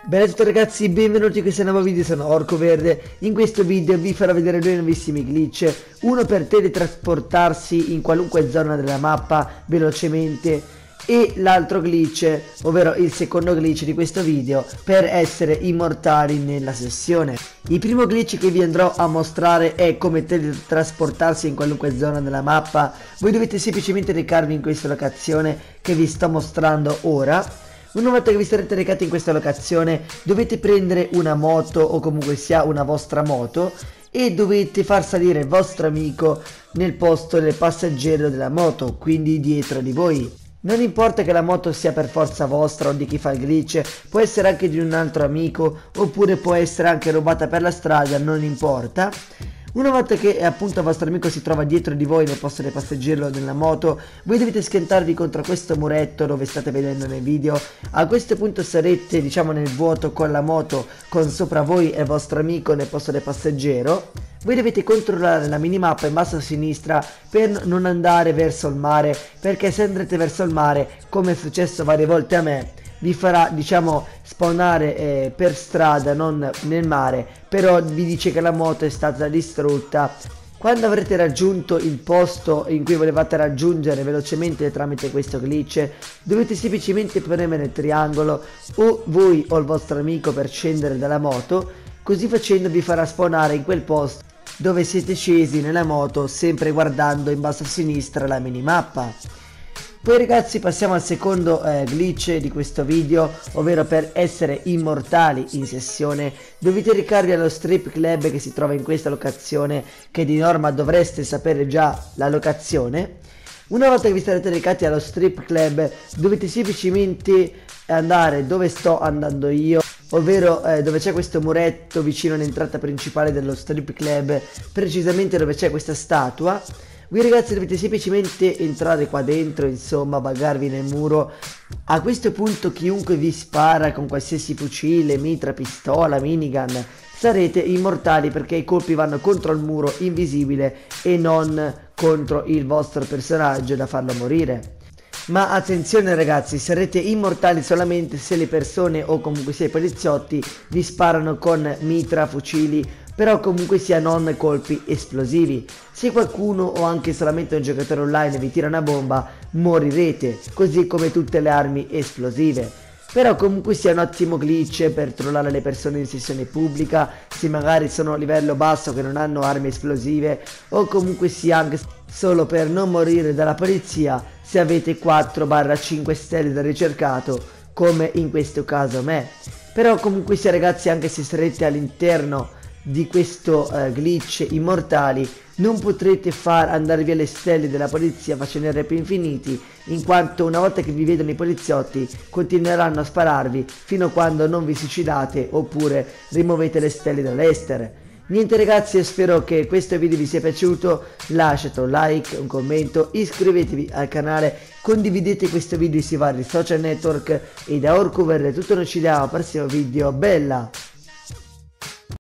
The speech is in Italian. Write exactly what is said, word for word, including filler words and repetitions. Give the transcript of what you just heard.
Bella a tutti ragazzi, benvenuti in questo nuovo video, sono Orco Verde. In questo video vi farò vedere due nuovissimi glitch, uno per teletrasportarsi in qualunque zona della mappa velocemente e l'altro glitch, ovvero il secondo glitch di questo video, per essere immortali nella sessione. Il primo glitch che vi andrò a mostrare è come teletrasportarsi in qualunque zona della mappa. Voi dovete semplicemente recarvi in questa locazione che vi sto mostrando ora. Una volta che vi sarete recati in questa locazione dovete prendere una moto o comunque sia una vostra moto e dovete far salire il vostro amico nel posto del passeggero della moto, quindi dietro di voi. Non importa che la moto sia per forza vostra o di chi fa il glitch, può essere anche di un altro amico oppure può essere anche rubata per la strada, non importa. Una volta che appunto il vostro amico si trova dietro di voi nel posto del passeggero della moto, voi dovete schiantarvi contro questo muretto dove state vedendo nel video. A questo punto sarete diciamo nel vuoto con la moto con sopra voi e il vostro amico nel posto del passeggero. Voi dovete controllare la minimappa in basso a sinistra per non andare verso il mare, perché se andrete verso il mare, come è successo varie volte a me, vi farà diciamo spawnare eh, per strada, non nel mare, però vi dice che la moto è stata distrutta. Quando avrete raggiunto il posto in cui volevate raggiungere velocemente tramite questo glitch, dovete semplicemente premere il triangolo o voi o il vostro amico per scendere dalla moto. Così facendo vi farà spawnare in quel posto dove siete scesi nella moto, sempre guardando in basso a sinistra la minimappa. Poi ragazzi passiamo al secondo eh, glitch di questo video, ovvero per essere immortali in sessione dovete recarvi allo strip club che si trova in questa locazione, che di norma dovreste sapere già la locazione. Una volta che vi sarete recati allo strip club dovete semplicemente andare dove sto andando io, ovvero eh, dove c'è questo muretto vicino all'entrata principale dello strip club, precisamente dove c'è questa statua. Voi ragazzi dovete semplicemente entrare qua dentro, insomma buggarvi nel muro. A questo punto chiunque vi spara con qualsiasi fucile, mitra, pistola, minigun, sarete immortali perché i colpi vanno contro il muro invisibile e non contro il vostro personaggio da farlo morire. Ma attenzione ragazzi, sarete immortali solamente se le persone o comunque sia i poliziotti vi sparano con mitra, fucili, però comunque sia non colpi esplosivi. Se qualcuno o anche solamente un giocatore online vi tira una bomba, morirete, così come tutte le armi esplosive. Però comunque sia un ottimo glitch per trollare le persone in sessione pubblica, se magari sono a livello basso che non hanno armi esplosive, o comunque sia anche solo per non morire dalla polizia se avete quattro cinque stelle da ricercato, come in questo caso me. Però comunque sia ragazzi, anche se sarete all'interno di questo uh, glitch immortali, non potrete far andare via le stelle della polizia facendo rap infiniti, in quanto una volta che vi vedono i poliziotti continueranno a spararvi fino a quando non vi suicidate oppure rimuovete le stelle dall'estere. Niente ragazzi, io spero che questo video vi sia piaciuto, lasciate un like, un commento, iscrivetevi al canale, condividete questo video sui vari social network e da Orco Verde tutto, noi ci vediamo al prossimo video, bella!